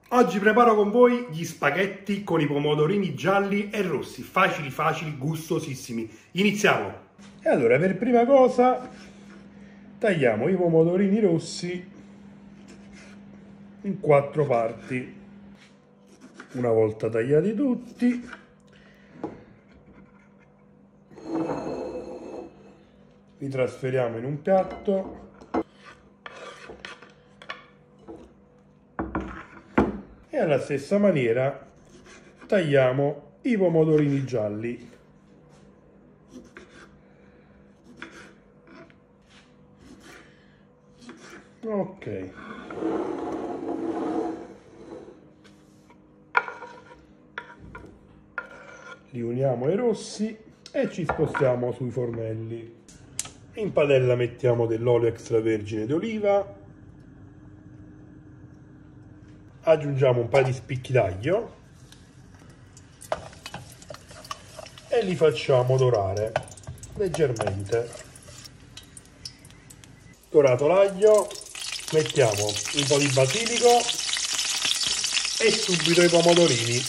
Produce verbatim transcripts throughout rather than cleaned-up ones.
Oggi preparo con voi gli spaghetti con i pomodorini gialli e rossi, facili facili, gustosissimi. Iniziamo! E allora, per prima cosa, tagliamo i pomodorini rossi in quattro parti. Una volta tagliati tutti, li trasferiamo in un piatto. E alla stessa maniera tagliamo i pomodorini gialli. Ok. Li uniamo ai rossi e ci spostiamo sui fornelli. In padella mettiamo dell'olio extravergine d'oliva. Aggiungiamo un paio di spicchi d'aglio e li facciamo dorare leggermente. Dorato l'aglio, mettiamo un po' di basilico e subito i pomodorini.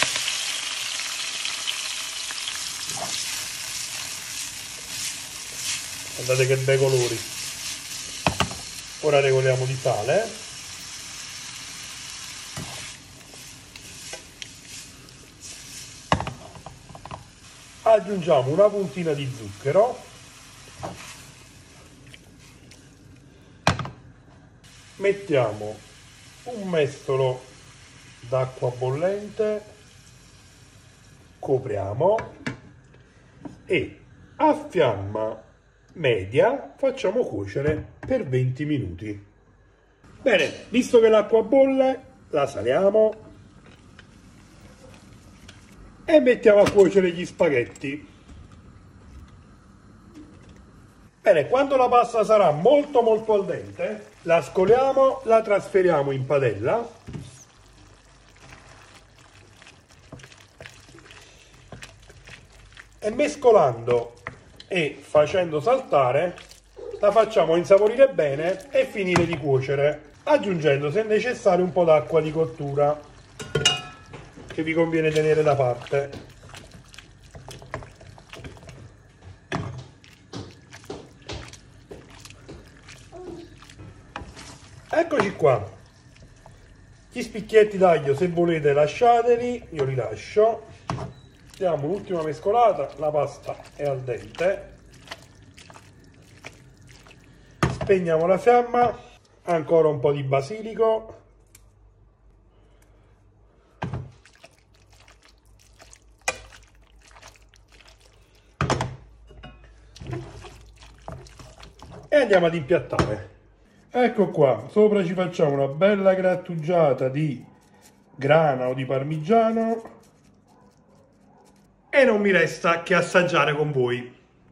Guardate che bei colori. Ora regoliamo di sale. Aggiungiamo una puntina di zucchero, mettiamo un mestolo d'acqua bollente, copriamo e a fiamma media facciamo cuocere per venti minuti. Bene, visto che l'acqua bolle, la saliamo e mettiamo a cuocere gli spaghetti. Bene, quando la pasta sarà molto molto al dente, la scoliamo, la trasferiamo in padella e mescolando e facendo saltare la facciamo insaporire bene e finire di cuocere, aggiungendo se necessario un po' d'acqua di cottura che vi conviene tenere da parte. Eccoci qua, gli spicchietti d'aglio se volete lasciateli, io li lascio. Diamo un'ultima mescolata, la pasta è al dente. Spegniamo la fiamma, ancora un po' di basilico. E andiamo ad impiattare. Ecco qua, sopra ci facciamo una bella grattugiata di grana o di parmigiano e non mi resta che assaggiare con voi.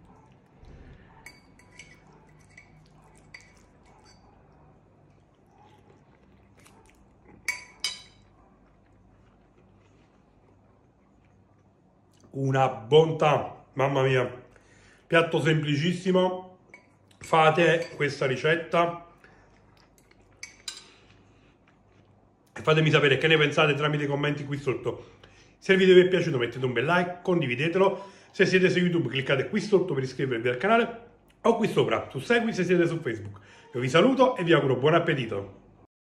Una bontà, mamma mia, piatto semplicissimo. Fate questa ricetta e fatemi sapere che ne pensate tramite i commenti qui sotto. Se il video vi è piaciuto mettete un bel like, condividetelo. Se siete su YouTube cliccate qui sotto per iscrivervi al canale o qui sopra su Segui se siete su Facebook. Io vi saluto e vi auguro buon appetito.